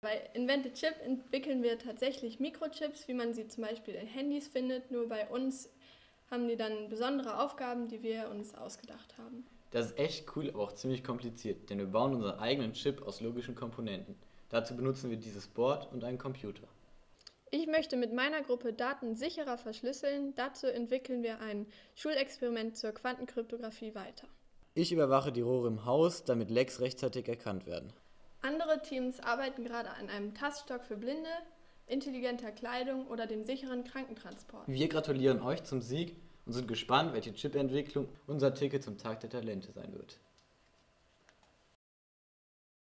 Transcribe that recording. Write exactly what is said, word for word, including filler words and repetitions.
Bei Invented Chip entwickeln wir tatsächlich Mikrochips, wie man sie zum Beispiel in Handys findet. Nur bei uns haben die dann besondere Aufgaben, die wir uns ausgedacht haben. Das ist echt cool, aber auch ziemlich kompliziert, denn wir bauen unseren eigenen Chip aus logischen Komponenten. Dazu benutzen wir dieses Board und einen Computer. Ich möchte mit meiner Gruppe Daten sicherer verschlüsseln. Dazu entwickeln wir ein Schulexperiment zur Quantenkryptographie weiter. Ich überwache die Rohre im Haus, damit Lecks rechtzeitig erkannt werden. Andere Teams arbeiten gerade an einem Taststock für Blinde, intelligenter Kleidung oder dem sicheren Krankentransport. Wir gratulieren euch zum Sieg und sind gespannt, welche Chip-Entwicklung unser Ticket zum Tag der Talente sein wird.